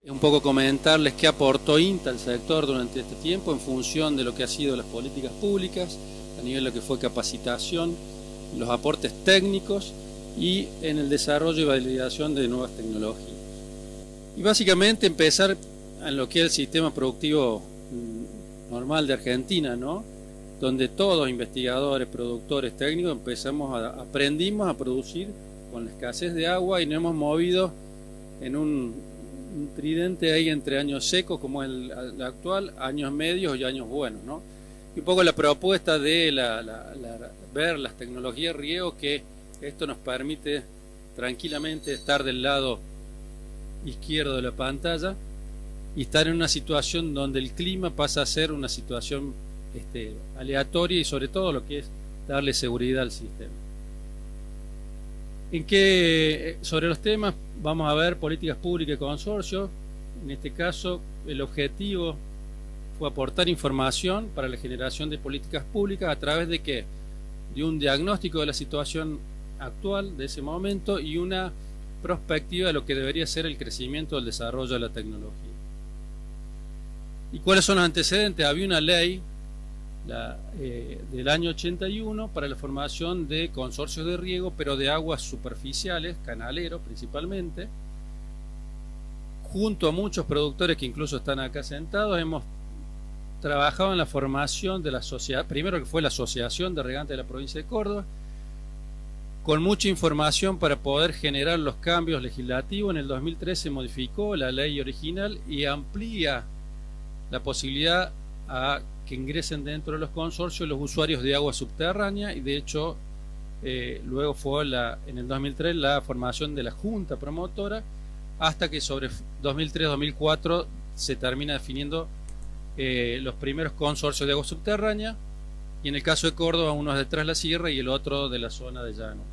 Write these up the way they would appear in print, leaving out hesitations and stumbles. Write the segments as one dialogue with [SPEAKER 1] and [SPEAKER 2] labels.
[SPEAKER 1] Un poco comentarles qué aportó INTA al sector durante este tiempo en función de lo que ha sido las políticas públicas, a nivel de lo que fue capacitación, los aportes técnicos y en el desarrollo y validación de nuevas tecnologías. Y básicamente empezar en lo que es el sistema productivo normal de Argentina, ¿no? Donde todos, investigadores, productores, técnicos, aprendimos a producir con la escasez de agua y nos hemos movido en un tridente ahí entre años secos como el actual, años medios y años buenos, ¿no? Y un poco la propuesta de ver las tecnologías de riego, que esto nos permite tranquilamente estar del lado izquierdo de la pantalla y estar en una situación donde el clima pasa a ser una situación aleatoria y sobre todo lo que es darle seguridad al sistema. Sobre los temas vamos a ver políticas públicas y consorcios. En este caso el objetivo fue aportar información para la generación de políticas públicas a través de ¿qué? De un diagnóstico de la situación actual de ese momento y una perspectiva de lo que debería ser el crecimiento del desarrollo de la tecnología. ¿Y cuáles son los antecedentes? Había una ley del año 81 para la formación de consorcios de riego, pero de aguas superficiales, canaleros principalmente. Junto a muchos productores que incluso están acá sentados, hemos trabajado en la formación de la sociedad, primero que fue la Asociación de Regantes de la provincia de Córdoba, con mucha información para poder generar los cambios legislativos. En el 2013 se modificó la ley original y amplía la posibilidad a que ingresen dentro de los consorcios los usuarios de agua subterránea, y de hecho luego fue en el 2003 la formación de la Junta Promotora, hasta que sobre 2003-2004 se termina definiendo los primeros consorcios de agua subterránea, y en el caso de Córdoba uno es de Tras la Sierra y el otro de la zona de Llano.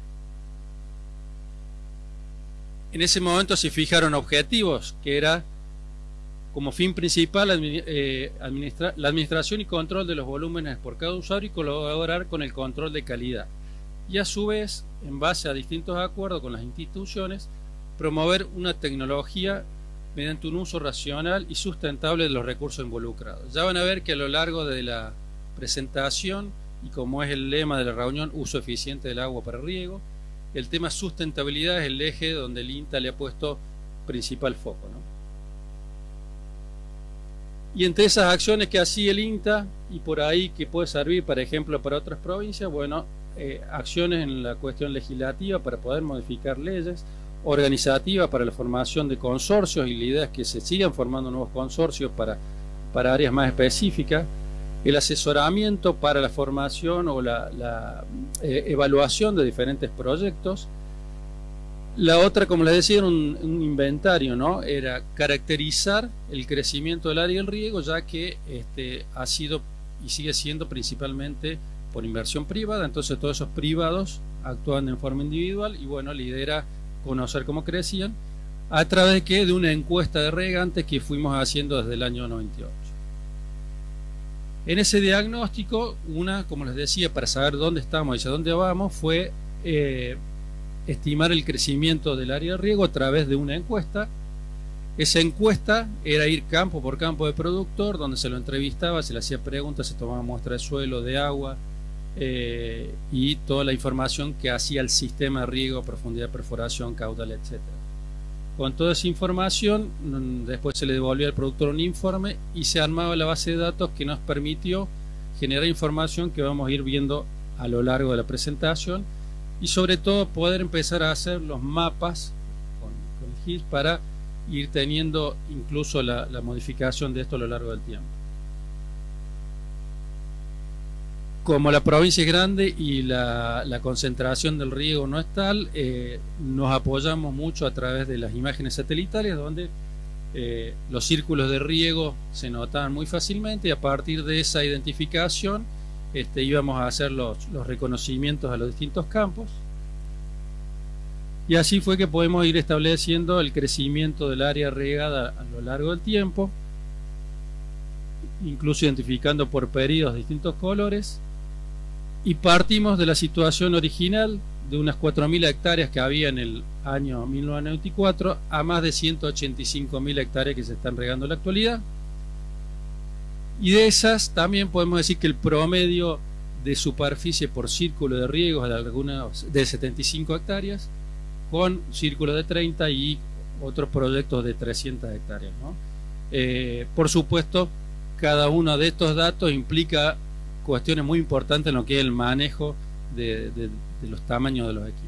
[SPEAKER 1] En ese momento se fijaron objetivos, que era como fin principal la administración y control de los volúmenes por cada usuario y colaborar con el control de calidad. Y a su vez, en base a distintos acuerdos con las instituciones, promover una tecnología mediante un uso racional y sustentable de los recursos involucrados. Ya van a ver que a lo largo de la presentación, y como es el lema de la reunión, uso eficiente del agua para riego, el tema sustentabilidad es el eje donde el INTA le ha puesto principal foco, ¿no? Y entre esas acciones que hacía el INTA, y por ahí que puede servir, por ejemplo, para otras provincias, bueno, acciones en la cuestión legislativa para poder modificar leyes, organizativa para la formación de consorcios, y la idea es que se sigan formando nuevos consorcios para áreas más específicas, el asesoramiento para la formación o la evaluación de diferentes proyectos. La otra, como les decía, era un inventario, ¿no? Era caracterizar el crecimiento del área del riego, ya que ha sido y sigue siendo principalmente por inversión privada. Entonces todos esos privados actúan en forma individual, y bueno, la idea era conocer cómo crecían a través de una encuesta de regantes que fuimos haciendo desde el año 98. En ese diagnóstico, como les decía, para saber dónde estamos y hacia dónde vamos, fue estimar el crecimiento del área de riego a través de una encuesta. Esa encuesta era ir campo por campo de productor, donde se lo entrevistaba, se le hacía preguntas, se tomaba muestra de suelo, de agua, y toda la información que hacía el sistema de riego, profundidad de perforación, caudal, etc. Con toda esa información, después se le devolvía al productor un informe y se armaba la base de datos que nos permitió generar información que vamos a ir viendo a lo largo de la presentación, y sobre todo poder empezar a hacer los mapas con GIS para ir teniendo incluso la modificación de esto a lo largo del tiempo. Como la provincia es grande y la concentración del riego no es tal, nos apoyamos mucho a través de las imágenes satelitales, donde los círculos de riego se notaban muy fácilmente, y a partir de esa identificación íbamos a hacer los reconocimientos a los distintos campos, y así fue que podemos ir estableciendo el crecimiento del área regada a lo largo del tiempo, incluso identificando por periodos distintos colores. Y partimos de la situación original de unas 4.000 hectáreas que había en el año 1994 a más de 185.000 hectáreas que se están regando en la actualidad. Y de esas también podemos decir que el promedio de superficie por círculo de riego es de 75 hectáreas, con círculo de 30 y otros proyectos de 300 hectáreas, ¿no? Por supuesto, cada uno de estos datos implica cuestiones muy importantes en lo que es el manejo de los tamaños de los equipos.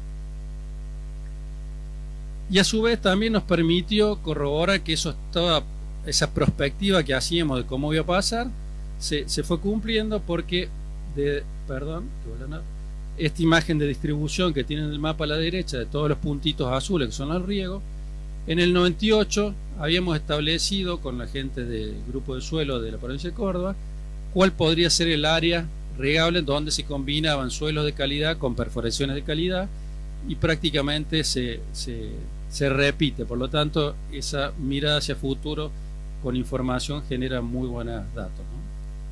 [SPEAKER 1] Y a su vez también nos permitió corroborar que toda esa perspectiva que hacíamos de cómo iba a pasar se fue cumpliendo, porque esta imagen de distribución que tiene en el mapa a la derecha de todos los puntitos azules que son los riegos, en el 98 habíamos establecido con la gente del grupo de suelo de la provincia de Córdoba cuál podría ser el área regable donde se combinaban suelos de calidad con perforaciones de calidad, y prácticamente se repite. Por lo tanto, esa mirada hacia futuro con información genera muy buenos datos, ¿no?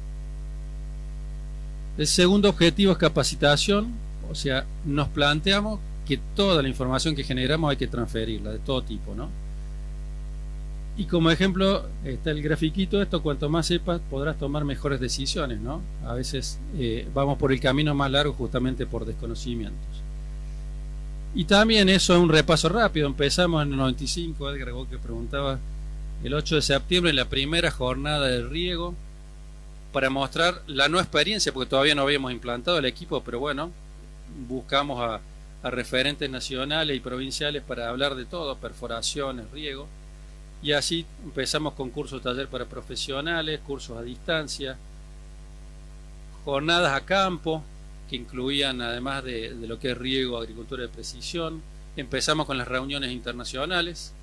[SPEAKER 1] El segundo objetivo es capacitación, o sea, nos planteamos que toda la información que generamos hay que transferirla, de todo tipo, ¿no? Y como ejemplo está el grafiquito, esto: cuanto más sepas podrás tomar mejores decisiones, ¿no? A veces vamos por el camino más largo justamente por desconocimientos. Y también eso es un repaso rápido. Empezamos en el 95, Edgar, vos que preguntaba, el 8 de septiembre, la primera jornada de riego, para mostrar la no experiencia, porque todavía no habíamos implantado el equipo, pero bueno, buscamos a referentes nacionales y provinciales para hablar de todo: perforaciones, riego. Y así empezamos con cursos de taller para profesionales, cursos a distancia, jornadas a campo, que incluían, además de lo que es riego, agricultura de precisión. Empezamos con las reuniones internacionales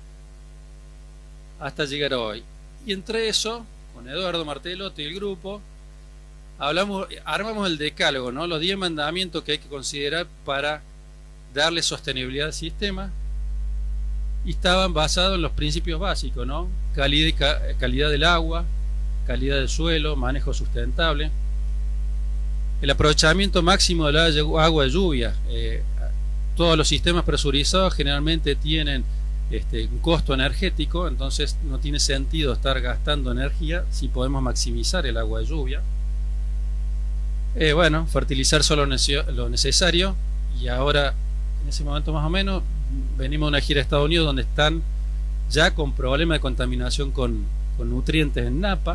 [SPEAKER 1] hasta llegar a hoy. Y entre eso, con Eduardo Martelotto y el grupo, armamos el decálogo, ¿no? Los 10 mandamientos que hay que considerar para darle sostenibilidad al sistema. Y estaban basados en los principios básicos, ¿no? Calidad del agua, calidad del suelo, manejo sustentable, el aprovechamiento máximo de la agua de lluvia. Todos los sistemas presurizados generalmente tienen un costo energético, entonces no tiene sentido estar gastando energía si podemos maximizar el agua de lluvia. Bueno, fertilizar solo lo necesario. Y ahora, en ese momento más o menos, venimos de una gira a Estados Unidos donde están ya con problemas de contaminación con nutrientes en Napa.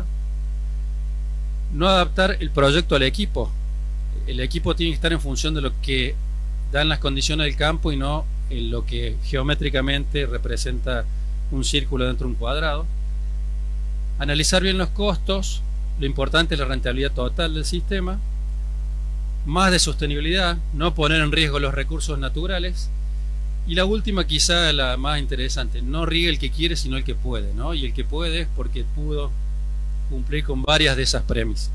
[SPEAKER 1] No adaptar el proyecto al equipo. El equipo tiene que estar en función de lo que dan las condiciones del campo y no en lo que geométricamente representa un círculo dentro de un cuadrado. Analizar bien los costos. Lo importante es la rentabilidad total del sistema. Más de sostenibilidad, no poner en riesgo los recursos naturales. Y la última, quizá la más interesante: no riegue el que quiere, sino el que puede, ¿no? Y el que puede es porque pudo cumplir con varias de esas premisas.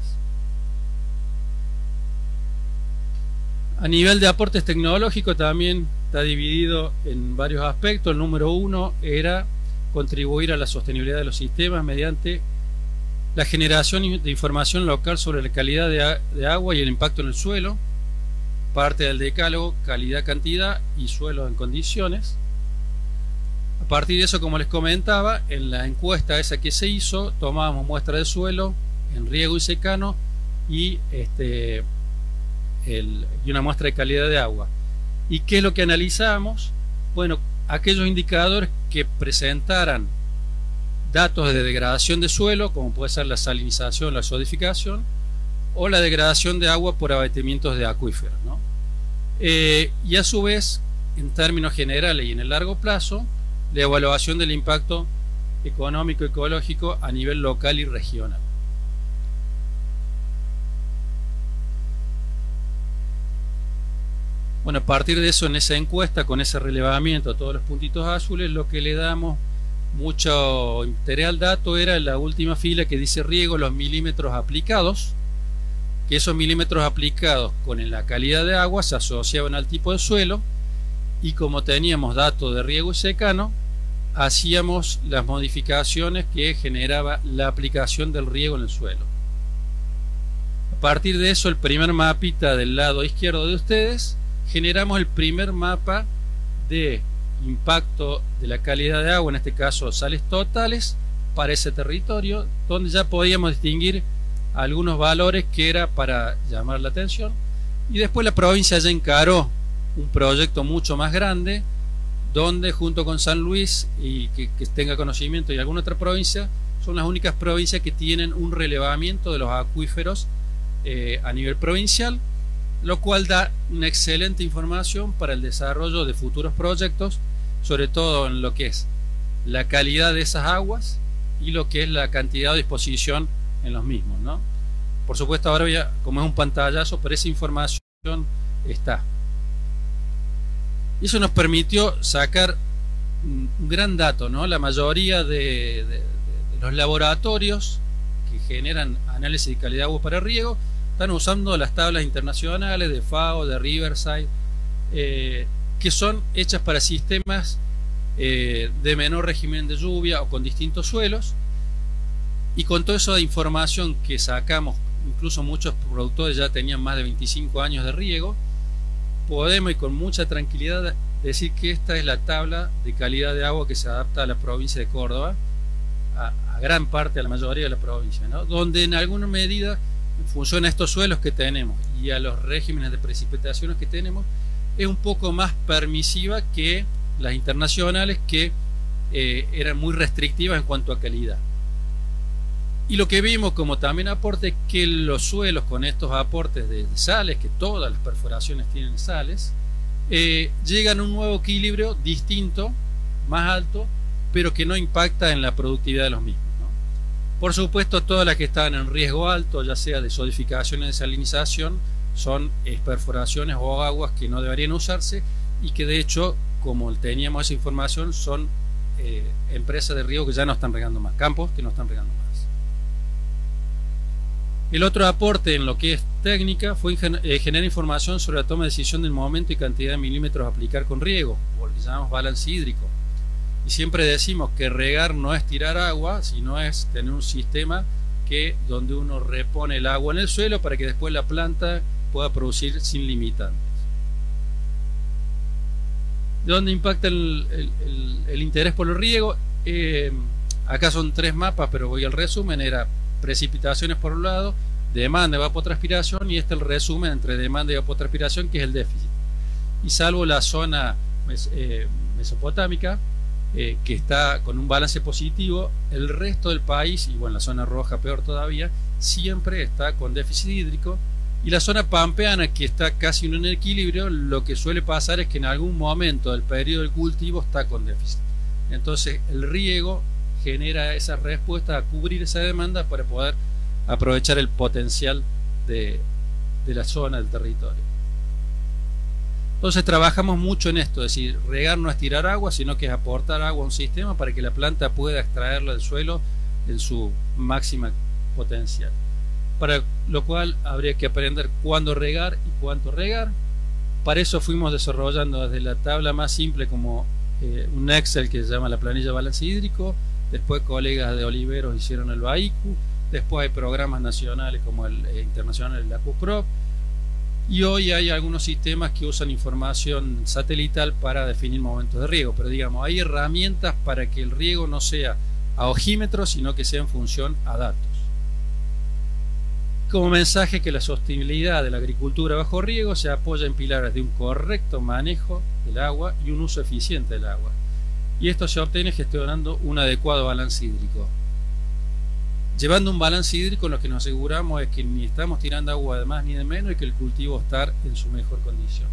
[SPEAKER 1] A nivel de aportes tecnológicos también está dividido en varios aspectos. El número 1 era contribuir a la sostenibilidad de los sistemas mediante la generación de información local sobre la calidad de agua y el impacto en el suelo. Parte del decálogo: calidad, cantidad y suelo en condiciones. A partir de eso, como les comentaba, en la encuesta esa que se hizo, tomábamos muestra de suelo en riego y secano y una muestra de calidad de agua. ¿Y qué es lo que analizamos? Bueno, aquellos indicadores que presentaran datos de degradación de suelo, como puede ser la salinización, la solidificación, o la degradación de agua por abatimientos de acuíferos, ¿no? Y a su vez, en términos generales y en el largo plazo, la evaluación del impacto económico ecológico a nivel local y regional. Bueno, a partir de eso, en esa encuesta, con ese relevamiento a todos los puntitos azules, lo que le damos mucho interés al dato era la última fila que dice riego, los milímetros aplicados, que esos milímetros aplicados con la calidad de agua se asociaban al tipo de suelo, y como teníamos datos de riego y secano, hacíamos las modificaciones que generaba la aplicación del riego en el suelo. A partir de eso, el primer mapita del lado izquierdo de ustedes generamos el primer mapa de impacto de la calidad de agua, en este caso sales totales, para ese territorio, donde ya podíamos distinguir algunos valores que era para llamar la atención. Y después la provincia ya encaró un proyecto mucho más grande, donde junto con San Luis, y que tenga conocimiento, y alguna otra provincia, son las únicas provincias que tienen un relevamiento de los acuíferos a nivel provincial, lo cual da una excelente información para el desarrollo de futuros proyectos, sobre todo en lo que es la calidad de esas aguas y lo que es la cantidad de disposición en los mismos, ¿no? Por supuesto, ahora voy como es un pantallazo, pero esa información está. Eso nos permitió sacar un gran dato, ¿no? La mayoría de los laboratorios que generan análisis de calidad de agua para riego están usando las tablas internacionales de FAO, de Riverside, que son hechas para sistemas de menor régimen de lluvia o con distintos suelos. Y con toda esa información que sacamos, incluso muchos productores ya tenían más de 25 años de riego, podemos y con mucha tranquilidad decir que esta es la tabla de calidad de agua que se adapta a la provincia de Córdoba, a gran parte, a la mayoría de la provincia, ¿no? Donde en alguna medida, en función a estos suelos que tenemos y a los regímenes de precipitaciones que tenemos, es un poco más permisiva que las internacionales, que eran muy restrictivas en cuanto a calidad. Y lo que vimos como también aporte es que los suelos con estos aportes de sales, que todas las perforaciones tienen sales, llegan a un nuevo equilibrio distinto, más alto, pero que no impacta en la productividad de los mismos, ¿no? Por supuesto, todas las que están en riesgo alto, ya sea de solidificación y desalinización, son perforaciones o aguas que no deberían usarse, y que de hecho, como teníamos esa información, son empresas de riego que ya no están regando más, campos que no están regando más. El otro aporte en lo que es técnica fue generar información sobre la toma de decisión del momento y cantidad de milímetros a aplicar con riego, o lo que llamamos balance hídrico. Y siempre decimos que regar no es tirar agua, sino es tener un sistema donde uno repone el agua en el suelo para que después la planta pueda producir sin limitantes. ¿Dónde impacta el interés por el riego? Acá son 3 mapas, pero voy al resumen. Era precipitaciones por un lado, demanda de evapotranspiración, y el resumen entre demanda y evapotranspiración, que es el déficit. Y salvo la zona mesopotámica, que está con un balance positivo, el resto del país, y bueno, la zona roja peor todavía, siempre está con déficit hídrico. Y la zona pampeana, que está casi en un equilibrio, lo que suele pasar es que en algún momento del periodo del cultivo está con déficit. Entonces el riego genera esa respuesta a cubrir esa demanda para poder aprovechar el potencial de la zona, del territorio. Entonces trabajamos mucho en esto, es decir, regar no es tirar agua, sino que es aportar agua a un sistema para que la planta pueda extraerla del suelo en su máxima potencial. Para lo cual habría que aprender cuándo regar y cuánto regar. Para eso fuimos desarrollando desde la tabla más simple, como un Excel que se llama la planilla de balance hídrico. Después colegas de Oliveros hicieron el BAICU. Después hay programas nacionales como el internacional, el ACUPROP. Y hoy hay algunos sistemas que usan información satelital para definir momentos de riego. Pero digamos, hay herramientas para que el riego no sea a ojímetro, sino que sea en función a datos. Como mensaje, que la sostenibilidad de la agricultura bajo riego se apoya en pilares de un correcto manejo del agua y un uso eficiente del agua. Y esto se obtiene gestionando un adecuado balance hídrico. Llevando un balance hídrico, lo que nos aseguramos es que ni estamos tirando agua de más ni de menos, y que el cultivo está en su mejor condición.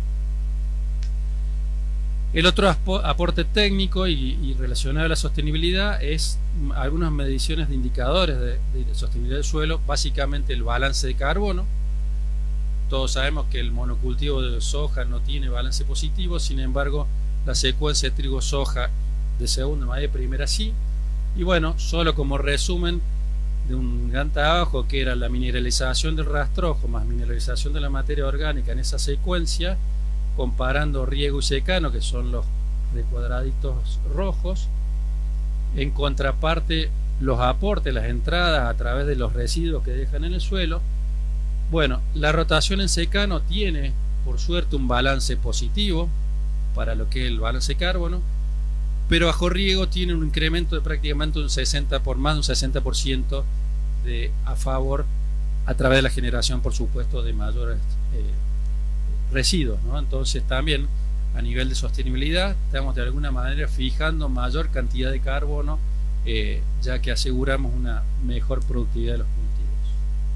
[SPEAKER 1] El otro aporte técnico y relacionado a la sostenibilidad es algunas mediciones de indicadores de sostenibilidad del suelo, básicamente el balance de carbono. Todos sabemos que el monocultivo de soja no tiene balance positivo, sin embargo la secuencia de trigo-soja de segunda, media y primera sí. Y bueno, solo como resumen de un gran trabajo, que era la mineralización del rastrojo más mineralización de la materia orgánica en esa secuencia, comparando riego y secano, que son los de cuadraditos rojos, en contraparte los aportes, las entradas a través de los residuos que dejan en el suelo. Bueno, la rotación en secano tiene por suerte un balance positivo para lo que es el balance de carbono, pero bajo riego tiene un incremento de prácticamente un 60 por más de un 60% a favor a través de la generación, por supuesto, de mayores residuos, ¿no? Entonces también a nivel de sostenibilidad estamos de alguna manera fijando mayor cantidad de carbono, ya que aseguramos una mejor productividad de los cultivos.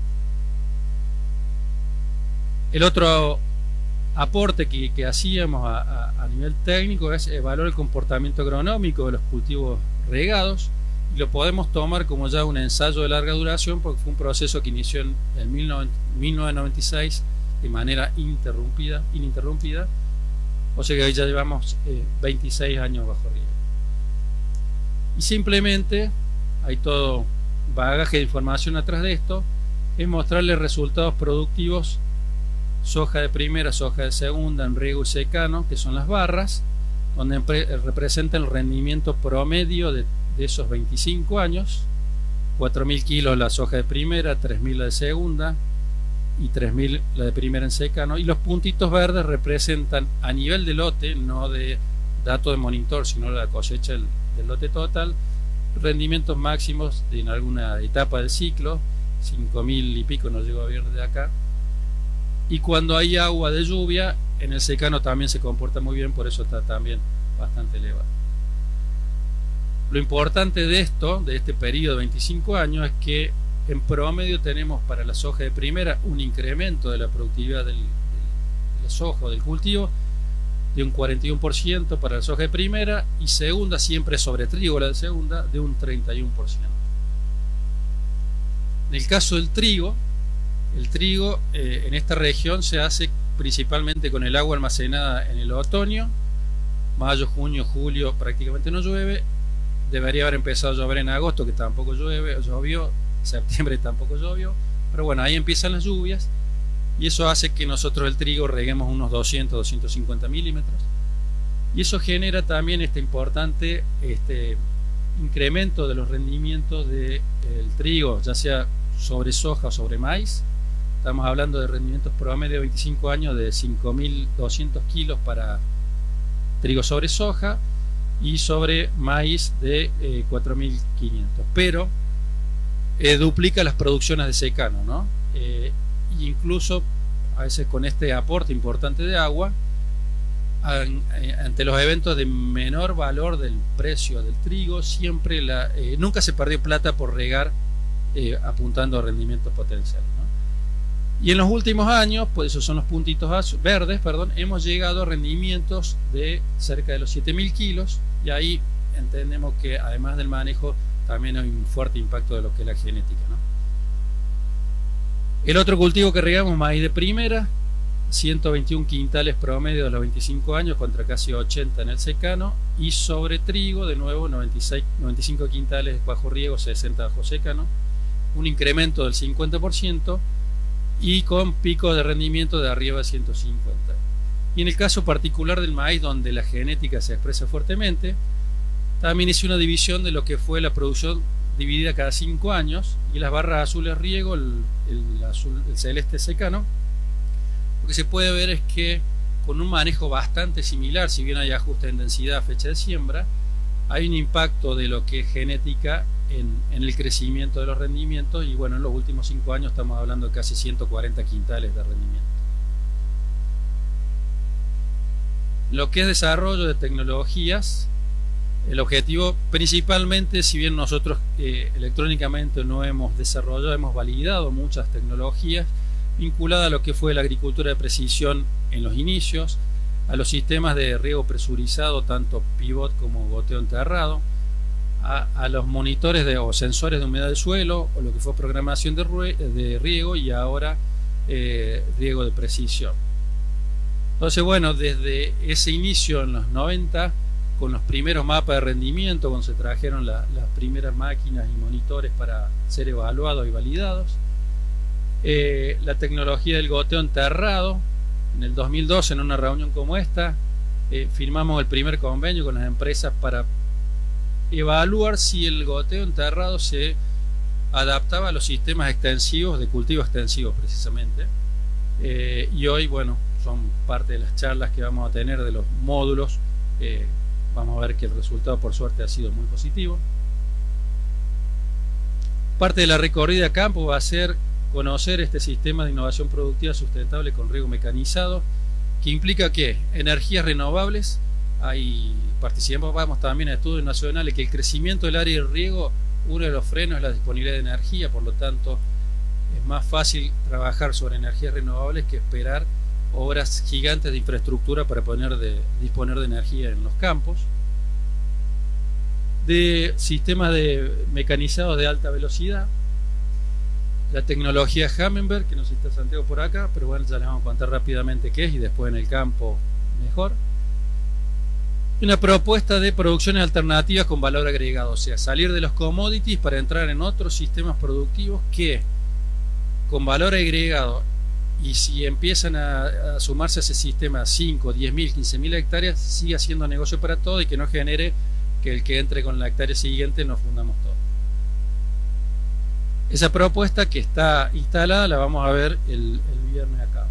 [SPEAKER 1] El otro aporte que hacíamos a nivel técnico es evaluar el comportamiento agronómico de los cultivos regados, y lo podemos tomar como ya un ensayo de larga duración, porque fue un proceso que inició en 1996 de manera ininterrumpida, o sea que hoy ya llevamos 26 años bajo riego. Y simplemente hay todo bagaje de información atrás de esto, es mostrarles resultados productivos: soja de primera, soja de segunda, en riego y secano, que son las barras, donde representa el rendimiento promedio de esos 25 años. 4.000 kilos la soja de primera, 3.000 la de segunda y 3.000 la de primera en secano, y los puntitos verdes representan a nivel de lote, no de dato de monitor, sino la cosecha del lote total, rendimientos máximos en alguna etapa del ciclo. 5.000 y pico nos llegó a ver de acá. Y cuando hay agua de lluvia, en el secano también se comporta muy bien, por eso está también bastante elevado. Lo importante de este periodo de 25 años, es que en promedio tenemos para la soja de primera un incremento de la productividad de la soja o del cultivo de un 41% para la soja de primera, y segunda, siempre sobre trigo la de segunda, de un 31%. En el caso del trigo, el trigo en esta región se hace principalmente con el agua almacenada en el otoño. Mayo, junio, julio prácticamente no llueve. Debería haber empezado a llover en agosto, que tampoco llovió. Septiembre tampoco llovió. Pero bueno, ahí empiezan las lluvias, y eso hace que nosotros el trigo reguemos unos 200-250 milímetros. Y eso genera también este importante incremento de los rendimientos del trigo, ya sea sobre soja o sobre maíz. Estamos hablando de rendimientos promedio de 25 años de 5.200 kilos para trigo sobre soja, y sobre maíz de 4.500, pero duplica las producciones de secano, ¿no? Incluso a veces con este aporte importante de agua, ante los eventos de menor valor del precio del trigo, siempre nunca se perdió plata por regar, apuntando a rendimientos potenciales, ¿no? Y en los últimos años, pues esos son los puntitos verdes, hemos llegado a rendimientos de cerca de los 7.000 kilos, y ahí entendemos que además del manejo también hay un fuerte impacto de lo que es la genética, ¿no? El otro cultivo que regamos, maíz de primera, 121 quintales promedio de los 25 años contra casi 80 en el secano, y sobre trigo de nuevo 95 quintales bajo riego, 60 bajo secano, un incremento del 50%, y con picos de rendimiento de arriba de 150. Y en el caso particular del maíz, donde la genética se expresa fuertemente, también hice una división de lo que fue la producción dividida cada 5 años, y las barras azules riego, el celeste secano. Lo que se puede ver es que con un manejo bastante similar, si bien hay ajustes en densidad a fecha de siembra, hay un impacto de lo que es genética en el crecimiento de los rendimientos, y bueno, en los últimos 5 años estamos hablando de casi 140 quintales de rendimiento. Lo que es desarrollo de tecnologías, el objetivo principalmente, si bien nosotros electrónicamente no hemos desarrollado, hemos validado muchas tecnologías vinculadas a lo que fue la agricultura de precisión en los inicios, a los sistemas de riego presurizado, tanto pivot como goteo enterrado, a los monitores o sensores de humedad del suelo, o lo que fue programación de riego, y ahora riego de precisión. Entonces, bueno, desde ese inicio en los 90, con los primeros mapas de rendimiento, cuando se trajeron las primeras máquinas y monitores para ser evaluados y validados, la tecnología del goteo enterrado. En el 2012, en una reunión como esta, firmamos el primer convenio con las empresas para evaluar si el goteo enterrado se adaptaba a los sistemas extensivos, de cultivo extensivo precisamente. Y hoy, bueno, son parte de las charlas que vamos a tener de los módulos. Vamos a ver que el resultado por suerte ha sido muy positivo. Parte de la recorrida a campo va a ser conocer este sistema de innovación productiva sustentable con riego mecanizado, que implica que energías renovables, participamos también en estudios nacionales, que el crecimiento del área de riego, uno de los frenos es la disponibilidad de energía, por lo tanto es más fácil trabajar sobre energías renovables que esperar obras gigantes de infraestructura para disponer de energía en los campos. De sistemas mecanizados de alta velocidad, la tecnología Hummingbird, que no sé si está Santiago por acá, pero bueno, ya les vamos a contar rápidamente qué es y después en el campo mejor. Una propuesta de producciones alternativas con valor agregado, o sea, salir de los commodities para entrar en otros sistemas productivos que con valor agregado, y si empiezan a sumarse a ese sistema 5, 10.000, 15.000 hectáreas, siga siendo negocio para todo y que no genere que el que entre con la hectárea siguiente nos fundamos todo. Esa propuesta que está instalada la vamos a ver el viernes acá.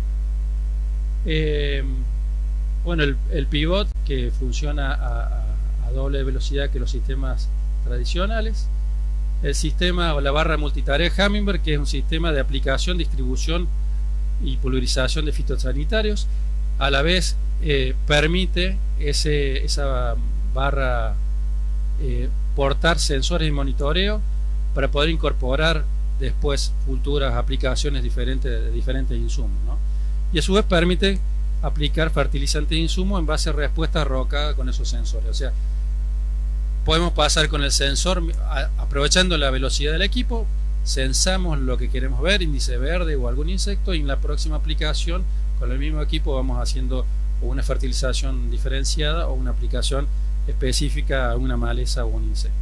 [SPEAKER 1] Bueno, el pivot, que funciona a doble velocidad que los sistemas tradicionales. El sistema o la barra multitarea Hummingbird, que es un sistema de aplicación, distribución y pulverización de fitosanitarios. A la vez permite esa barra portar sensores de monitoreo para poder incorporar después futuras aplicaciones de diferentes insumos, ¿no? Y a su vez permite aplicar fertilizantes de insumo en base a respuesta arrojada con esos sensores. O sea, podemos pasar con el sensor, aprovechando la velocidad del equipo, sensamos lo que queremos ver, índice verde o algún insecto, y en la próxima aplicación con el mismo equipo vamos haciendo una fertilización diferenciada o una aplicación específica a una maleza o un insecto.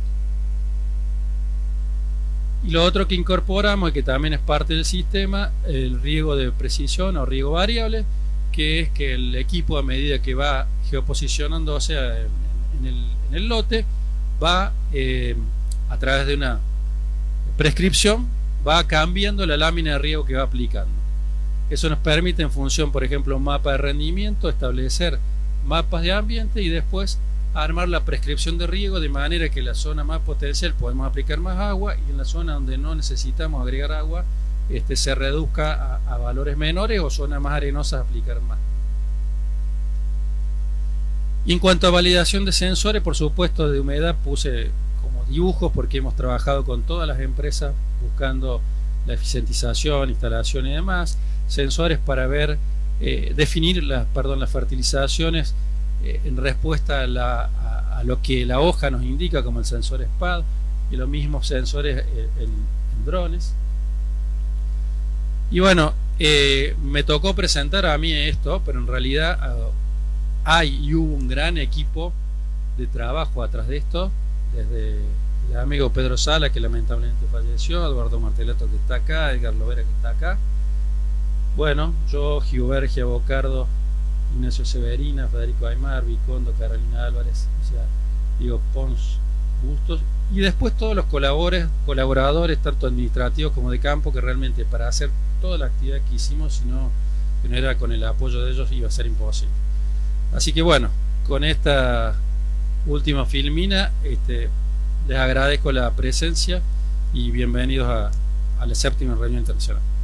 [SPEAKER 1] Y lo otro que incorporamos y que también es parte del sistema, el riego de precisión o riego variable, que es que el equipo, a medida que va geoposicionándose en el lote, va a través de una prescripción, va cambiando la lámina de riego que va aplicando. Eso nos permite, en función, por ejemplo, un mapa de rendimiento, establecer mapas de ambiente y después armar la prescripción de riego de manera que en la zona más potencial podemos aplicar más agua y en la zona donde no necesitamos agregar agua se reduzca a valores menores, o zonas más arenosas aplicar más. Y en cuanto a validación de sensores, por supuesto de humedad puse como dibujos porque hemos trabajado con todas las empresas buscando la eficientización, instalación y demás. Sensores para ver, definir las fertilizaciones en respuesta a lo que la hoja nos indica, como el sensor SPAD, y los mismos sensores en drones. Y bueno, me tocó presentar a mí esto, pero en realidad hay y hubo un gran equipo de trabajo atrás de esto, desde el amigo Pedro Sala, que lamentablemente falleció, Eduardo Martelato, que está acá, Edgar Lovera, que está acá, bueno, yo, Giubergia, Bocardo, Ignacio Severina, Federico Aymar, Vicondo, Carolina Álvarez, o sea, Diego Pons, Bustos, y después todos los colaboradores, tanto administrativos como de campo, que realmente para hacer toda la actividad que hicimos, si no era con el apoyo de ellos, iba a ser imposible. Así que bueno, con esta última filmina les agradezco la presencia y bienvenidos a la 7ª reunión internacional.